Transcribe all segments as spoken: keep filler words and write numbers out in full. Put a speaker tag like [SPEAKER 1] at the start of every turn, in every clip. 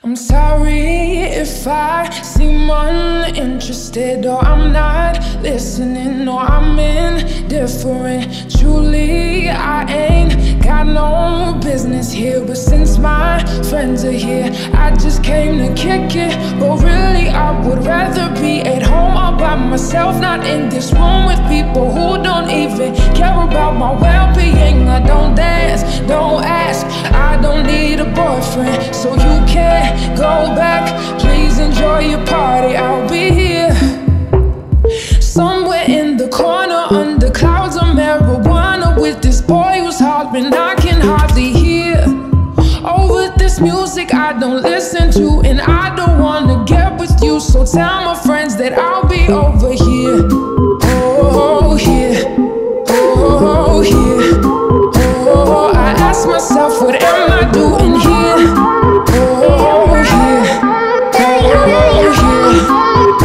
[SPEAKER 1] I'm sorry if I seem uninterested, or I'm not listening, or I'm indifferent. Truly, I ain't got no business here, but since my friends are here, I just came to kick it. But really, I would rather be at home all by myself, not in this room with people who don't even care about my well-being. I don't dance, don't ask, I don't need a boyfriend, so you can't go back. Please enjoy your party, I'll be here somewhere in the corner under clouds of marijuana with this boy who's hollering I can hardly hear. Over this music I don't listen to, and I don't wanna get with you, so tell my friends that I'll be over here. Oh, here. Oh, here. Oh, I ask myself, what am I doing here? Oh, here. Oh, here.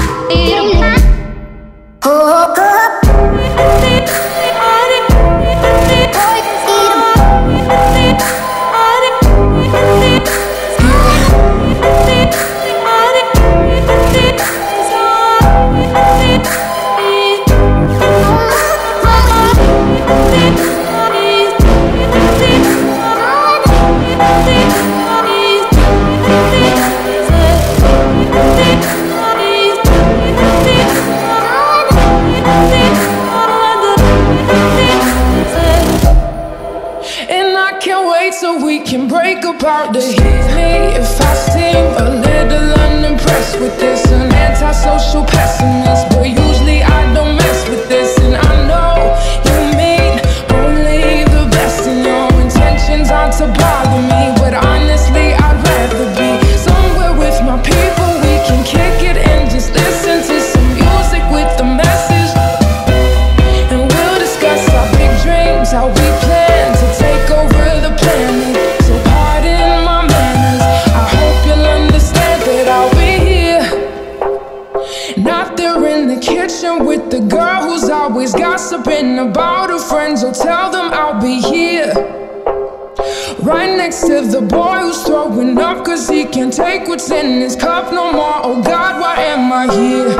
[SPEAKER 1] Oh, so we can break apart the heat. Me if I seem a little unimpressed with this, an antisocial pessimist, but usually I don't mess with this. And I know you mean only the best, and your intentions aren't to bother me, but honestly I'd rather be somewhere with my people. We can kick it and just listen to some music with the message, and we'll discuss our big dreams, how we plan to take over the planet. So pardon my manners, I hope you'll understand that I'll be here, not there in the kitchen with the girl who's always gossiping about her friends. So tell them I'll be here, right next to the boy who's throwing up cause he can't take what's in his cup no more. Oh God, why am I here?